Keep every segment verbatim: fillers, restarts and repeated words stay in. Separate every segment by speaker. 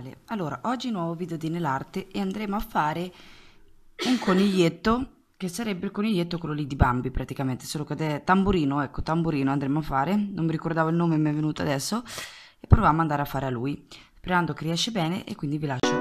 Speaker 1: canale. Allora, oggi nuovo video di Nell'Arte e andremo a fare un coniglietto, che sarebbe il coniglietto quello lì di Bambi praticamente, solo che è tamburino, ecco, tamburino andremo a fare, non mi ricordavo il nome, mi è venuto adesso, e proviamo ad andare a fare a lui, sperando che riesce bene e quindi vi lascio.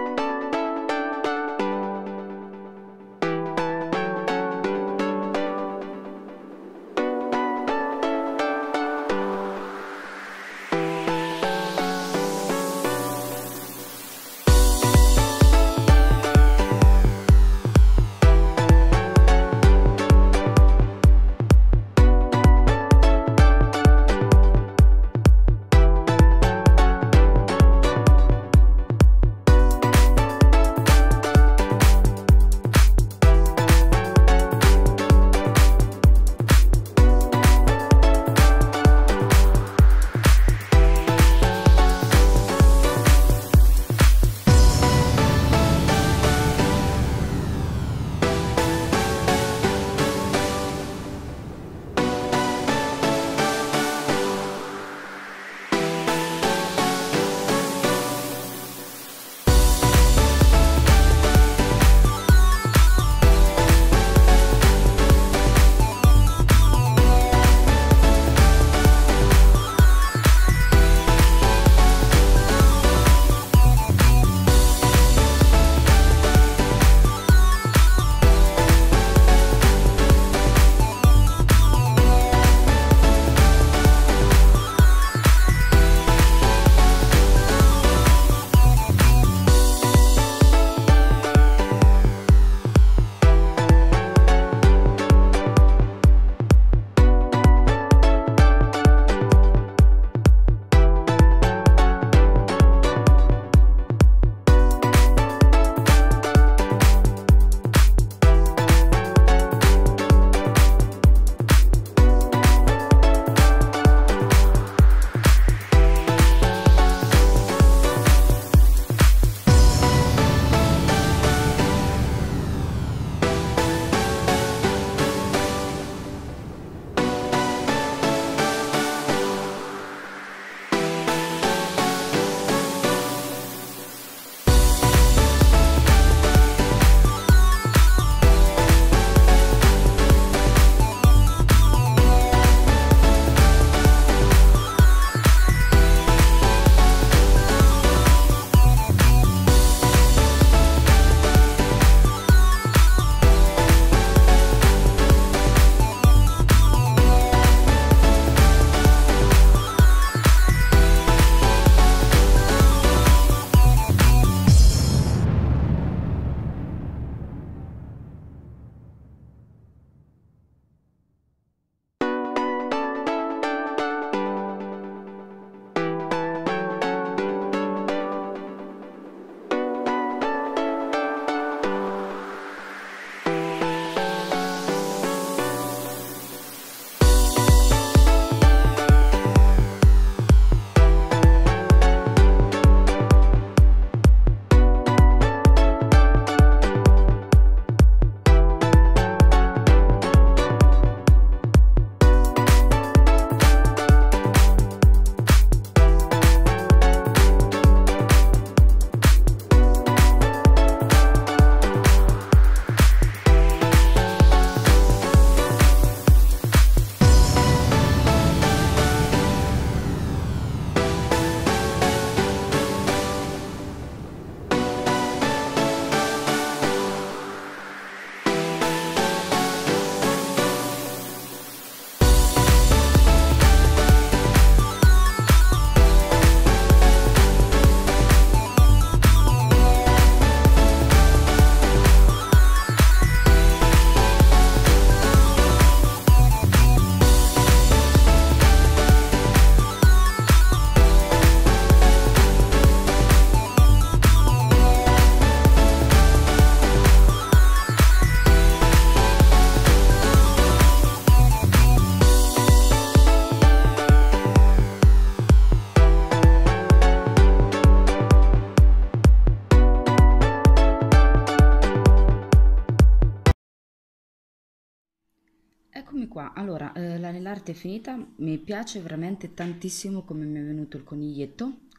Speaker 1: Eccomi qua, allora, eh, la nell'arte è finita, mi piace veramente tantissimo come mi è venuto il coniglietto,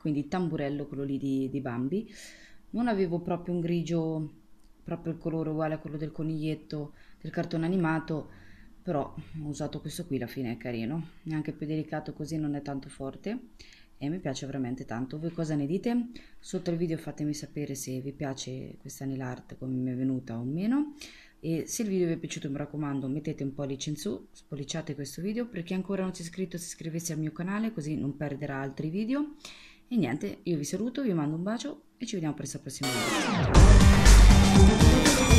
Speaker 1: quindi tamburello, quello lì di, di Bambi. Non avevo proprio un grigio, proprio il colore uguale a quello del coniglietto del cartone animato, però ho usato questo qui, alla fine è carino, è anche più delicato così, non è tanto forte e mi piace veramente tanto. Voi cosa ne dite? Sotto il video fatemi sapere se vi piace questa nail art, come mi è venuta o meno, e se il video vi è piaciuto mi raccomando mettete un pollice in su, spolliciate questo video, per chi ancora non si è iscritto si iscrivesse al mio canale così non perderà altri video. E niente, io vi saluto, vi mando un bacio e ci vediamo presto al prossimo video. Ciao!